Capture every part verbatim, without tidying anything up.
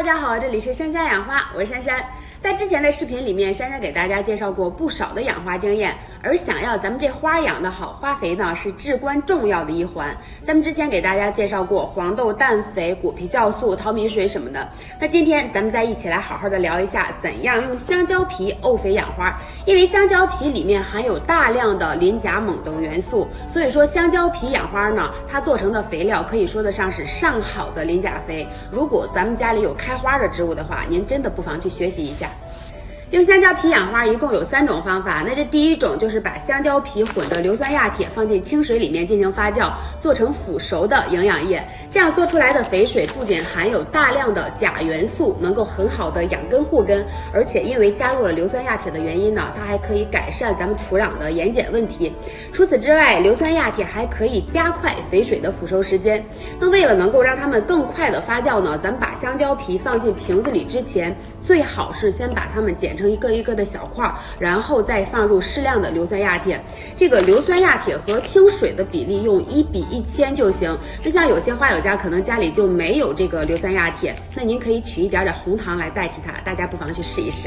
大家好，这里是珊珊养花，我是珊珊。在之前的视频里面，珊珊给大家介绍过不少的养花经验，而想要咱们这花养得好，花肥呢是至关重要的一环。咱们之前给大家介绍过黄豆氮肥、果皮酵素、淘米水什么的。那今天咱们再一起来好好的聊一下，怎样用香蕉皮沤肥养花。因为香蕉皮里面含有大量的磷、钾、锰等元素，所以说香蕉皮养花呢，它做成的肥料可以说得上是上好的磷钾肥。如果咱们家里有开花的植物的话，您真的不妨去学习一下。用香蕉皮养花一共有三种方法，那这第一种就是把香蕉皮混着硫酸亚铁放进清水里面进行发酵，做成腐熟的营养液。这样做出来的肥水不仅含有大量的钾元素，能够很好的养根护根，而且因为加入了硫酸亚铁的原因呢，它还可以改善咱们土壤的盐碱问题。除此之外，硫酸亚铁还可以加快肥水的腐熟时间。那为了能够让它们更快的发酵呢，咱们把香蕉皮放进瓶子里之前，最好是先把它们剪成一个一个的小块，然后再放入适量的硫酸亚铁。这个硫酸亚铁和清水的比例用一比一千就行。那像有些花友家可能家里就没有这个硫酸亚铁，那您可以取一点点红糖来代替它，大家不妨去试一试。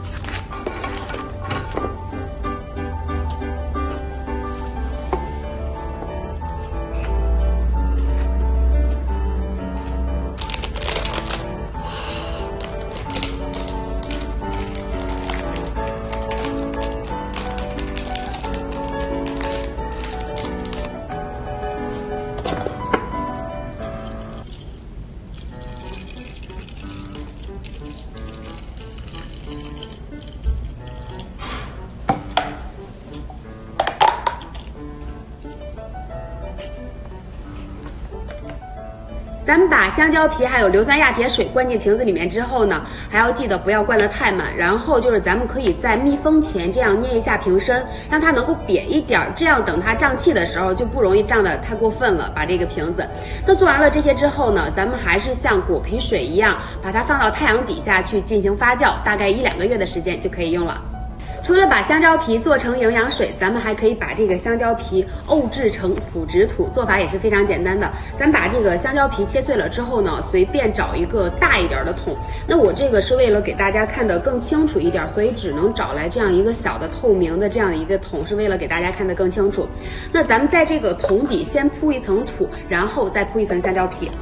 咱们把香蕉皮还有硫酸亚铁水灌进瓶子里面之后呢，还要记得不要灌得太满。然后就是咱们可以在密封前这样捏一下瓶身，让它能够扁一点，这样等它胀气的时候就不容易胀得太过分了。把这个瓶子，那做完了这些之后呢，咱们还是像果皮水一样，把它放到太阳底下去进行发酵，大概一两个月的时间就可以用了。除了把香蕉皮做成营养水，咱们还可以把这个香蕉皮沤制成腐殖土，做法也是非常简单的。咱把这个香蕉皮切碎了之后呢，随便找一个大一点的桶。那我这个是为了给大家看得更清楚一点，所以只能找来这样一个小的透明的这样的一个桶，是为了给大家看得更清楚。那咱们在这个桶底先铺一层土，然后再铺一层香蕉皮。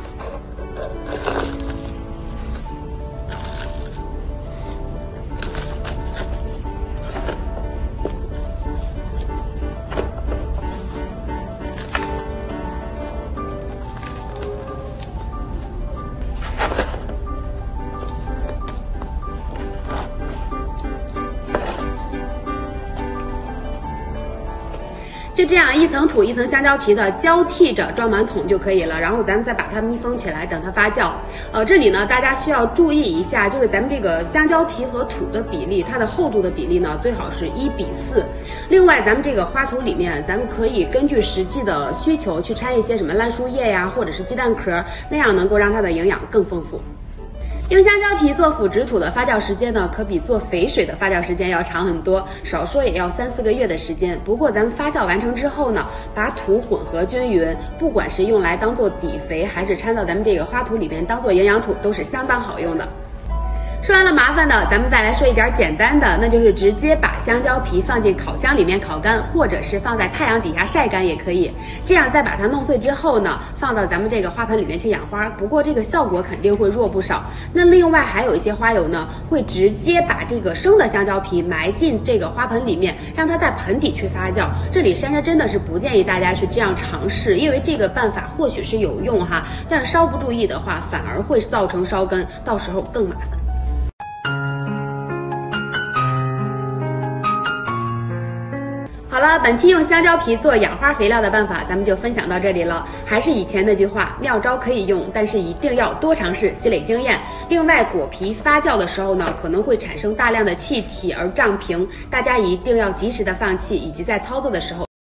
就这样一层土一层香蕉皮的交替着装满桶就可以了，然后咱们再把它密封起来，等它发酵。呃，这里呢大家需要注意一下，就是咱们这个香蕉皮和土的比例，它的厚度的比例呢最好是一比四。另外，咱们这个花土里面，咱们可以根据实际的需求去掺一些什么烂树叶呀，或者是鸡蛋壳，那样能够让它的营养更丰富。用香蕉皮做腐殖土的发酵时间呢，可比做肥水的发酵时间要长很多，少说也要三四个月的时间。不过咱们发酵完成之后呢，把土混合均匀，不管是用来当做底肥，还是掺到咱们这个花土里面当做营养土，都是相当好用的。说完了麻烦的，咱们再来说一点简单的，那就是直接把香蕉皮放进烤箱里面烤干，或者是放在太阳底下晒干也可以。这样再把它弄碎之后呢，放到咱们这个花盆里面去养花，不过这个效果肯定会弱不少。那另外还有一些花友呢，会直接把这个生的香蕉皮埋进这个花盆里面，让它在盆底去发酵。这里珊珊真的是不建议大家去这样尝试，因为这个办法或许是有用哈，但是稍不注意的话，反而会造成烧根，到时候更麻烦。好了，本期用香蕉皮做养花肥料的办法，咱们就分享到这里了。还是以前那句话，妙招可以用，但是一定要多尝试，积累经验。另外，果皮发酵的时候呢，可能会产生大量的气体而胀平，大家一定要及时的放气，以及在操作的时候